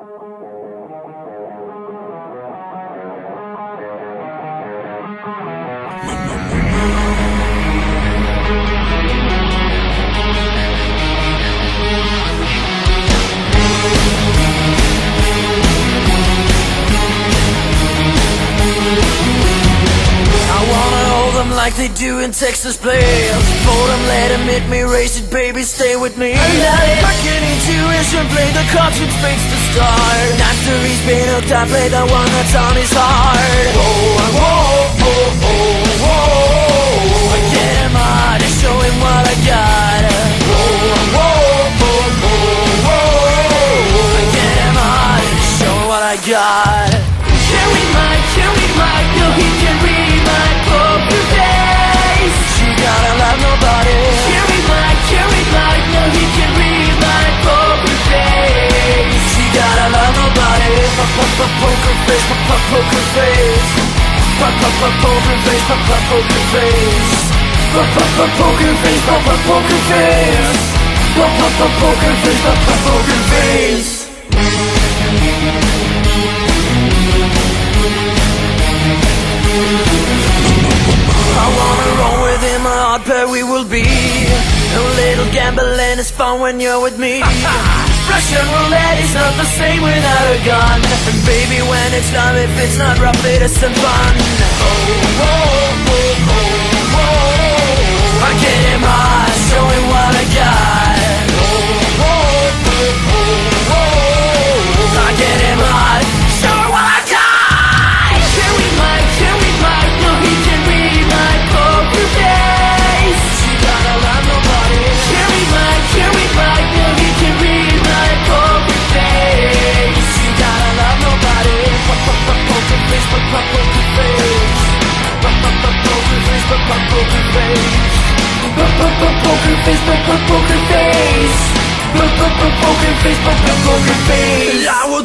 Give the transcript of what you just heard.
Like they do in Texas players. For them, let them hit me, race it, baby, stay with me. I can intuition, play the cards with spades to start. After he's been hooked, I play the one that's on his heart. Whoa, whoa, whoa, whoa, whoa. I get him hard, I show him what I got. Whoa, whoa, whoa, whoa, whoa. I get him hard, I show him what I got. Can we no, he can read my poker face. She gotta love nobody. Can we no, he can read my poker face. She gotta love nobody. Poker face, poker face. Poker face, poker face. Poker face, poker face. Poker face, poker face. I wanna roll with him, a hard pair we will be. A little gambling is fun when you're with me. Russian roulette is not the same without a gun. And baby, when it's love, if it's not rough, it isn't fun. Oh, oh, oh, oh, oh. I get him high, show him what I got. Oh, oh, oh, oh, oh. I get him high, show him what I got. Can we no, he can read my poker face. She gotta love nobody. Can we no, he can read my poker face. She gotta love nobody. Poker face, poker face. Poker face, poker face. Poker face, poker face. Poker face, poker face. I will